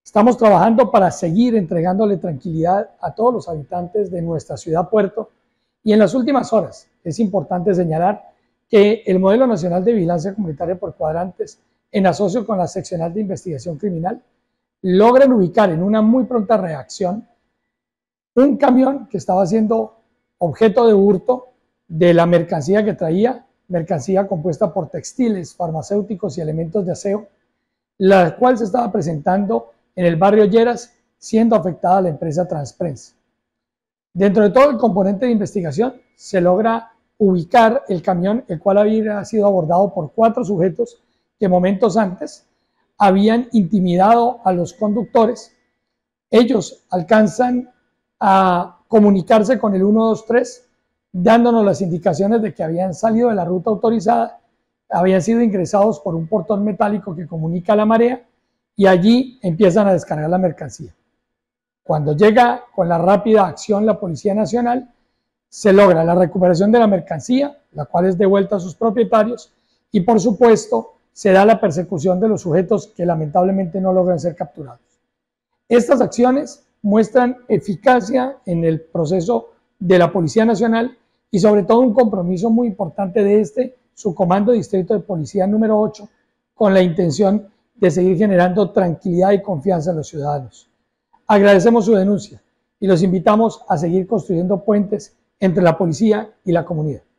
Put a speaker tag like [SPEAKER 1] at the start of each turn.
[SPEAKER 1] Estamos trabajando para seguir entregándole tranquilidad a todos los habitantes de nuestra ciudad puerto, y en las últimas horas es importante señalar que el Modelo Nacional de Vigilancia Comunitaria por Cuadrantes, en asocio con la Seccional de Investigación Criminal, logran ubicar en una muy pronta reacción un camión que estaba siendo objeto de hurto de la mercancía que traía, mercancía compuesta por textiles, farmacéuticos y elementos de aseo, la cual se estaba presentando en el barrio Lleras, siendo afectada la empresa Transprens. Dentro de todo el componente de investigación se logra ubicar el camión, el cual había sido abordado por 4 sujetos que momentos antes habían intimidado a los conductores. Ellos alcanzan a comunicarse con el 123, dándonos las indicaciones de que habían salido de la ruta autorizada, habían sido ingresados por un portón metálico que comunica a la marea, y allí empiezan a descargar la mercancía. Cuando llega con la rápida acción la Policía Nacional, se logra la recuperación de la mercancía, la cual es devuelta a sus propietarios, y por supuesto se da la persecución de los sujetos que lamentablemente no logran ser capturados. Estas acciones muestran eficacia en el proceso de la Policía Nacional y sobre todo un compromiso muy importante de su Comando de Distrito de Policía número 8, con la intención de seguir generando tranquilidad y confianza en los ciudadanos. Agradecemos su denuncia y los invitamos a seguir construyendo puentes entre la policía y la comunidad.